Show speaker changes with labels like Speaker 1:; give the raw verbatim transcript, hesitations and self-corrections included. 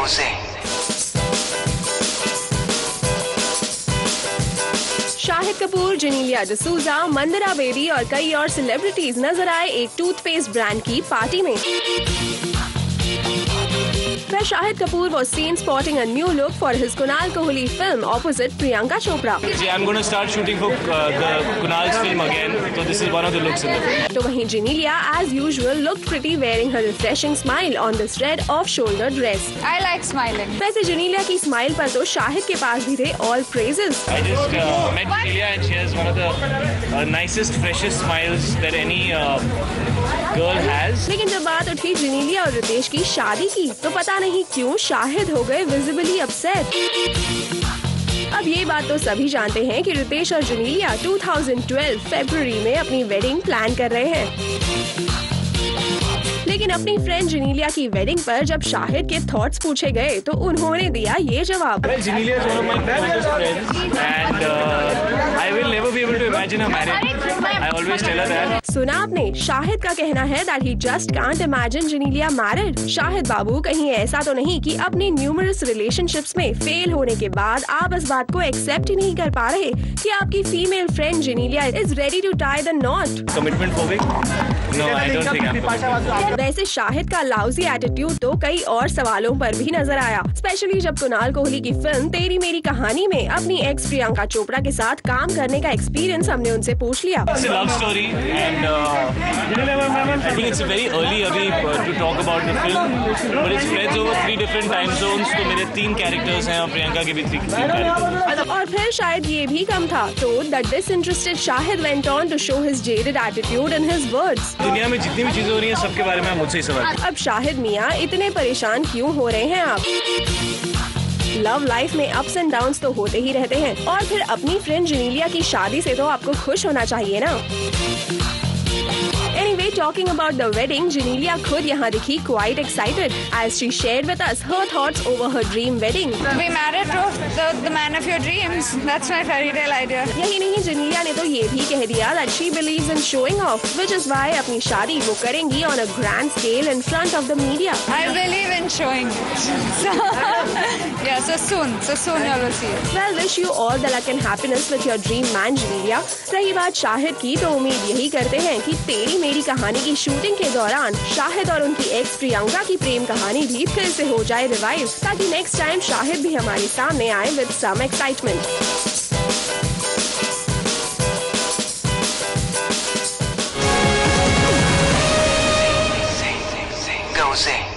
Speaker 1: शाहिद कपूर, जेनेलिया डिसूजा, मंदिरा बेदी और कई और सेलिब्रिटीज नजर आए एक टूथपेस्ट ब्रांड की पार्टी में। Where Shahid Kapoor was seen sporting a new look for his Kunal Kohli film opposite Priyanka Chopra.
Speaker 2: Yeah, I'm going to start shooting for uh, the Kunal's film again, so this is one of the looks in the film.
Speaker 1: तो वहीं Genelia as usual looked pretty wearing her refreshing smile on this red off-shoulder dress.
Speaker 3: I like smiling.
Speaker 1: वैसे जेनेलिया की smile पर तो शाहिद के पास भी थे all praises.
Speaker 2: I just uh, met Jenelia and she has one of the uh, nicest, freshest smiles that any uh, girl has.
Speaker 1: लेकिन जब बात उठी जेनेलिया और रितेश की शादी की तो पता नहीं क्यों शाहिद हो गए विजिबली अपसेट। अब ये बात तो सभी जानते हैं कि रितेश और जेनेलिया दो हज़ार बारह फरवरी में अपनी वेडिंग प्लान कर रहे हैं। लेकिन अपनी फ्रेंड जेनेलिया की वेडिंग पर जब शाहिद के थॉट्स पूछे गए तो उन्होंने दिया ये जवाब।
Speaker 2: Well, Jenelia is one of my closest friends and uh, I will never be able to imagine her married. I always tell her that.
Speaker 1: सुना आपने, शाहिद का कहना है that he just can't imagine Genelia married। Shahid बाबू कहीं ऐसा तो नहीं कि अपनी न्यूमरस रिलेशनशिप्स में फेल होने के बाद आप इस बात को एक्सेप्ट ही नहीं कर पा रहे कि आपकी female friend Genelia is ready to tie the knot.
Speaker 2: Commitment phobic? No, I don't think I'm commitment.
Speaker 1: वैसे शाहिद का लाउजी एटीट्यूड तो कई और सवालों पर भी नजर आया, स्पेशली जब कुणाल कोहली की फिल्म तेरी मेरी कहानी में अपनी एक्स प्रियंका चोपड़ा के साथ काम करने का एक्सपीरियंस हमने उनसे पूछ लिया।
Speaker 2: It's a love story and uh, I think it's very early अभी to talk about the film, but it spreads over three different time zones. तो मेरे तीन कैरेक्टर्स हैं और प्रियंका के भी तीन कैरेक्टर्स।
Speaker 1: और फिर शायद ये भी कम था तो the disinterested Shahid went on to show his jaded attitude in his words।
Speaker 2: दुनिया में जितनी भी चीजें हो रही हैं सबके बारे में आप मुझसे ही सवाल।
Speaker 1: अब शाहिद मियाँ इतने परेशान क्यों हो रहे हैं आप? लव लाइफ में अप्स एंड डाउन्स तो होते ही रहते हैं और फिर अपनी फ्रेंड जेनेलिया की शादी से तो आपको खुश होना चाहिए ना। Anyway, talking about the wedding, Genelia खुद यहाँ दिखी quite excited as she shared with us her thoughts over her dream wedding.
Speaker 3: Be married to the, the man of your dreams. That's my fairy tale idea.
Speaker 1: यही नहीं, जेनेलिया ने तो ये भी कह दिया that she believes in showing off, which is why अपनी शादी वो करेंगी on a grand scale in front of the media.
Speaker 3: I believe in showing it. So, yeah, so soon, so soon you will see it.
Speaker 1: Well, wish you all the luck and happiness with your dream man, Genelia. रही बात शाहिद की तो उम्मीद यही करते हैं कि तेरी मेरी कहानी की शूटिंग के दौरान शाहिद और उनकी एक्स प्रियंका की प्रेम कहानी भी फिर से हो जाए रिवाइव, ताकि नेक्स्ट टाइम शाहिद भी हमारे सामने आए with some excitement.
Speaker 4: Go Zing.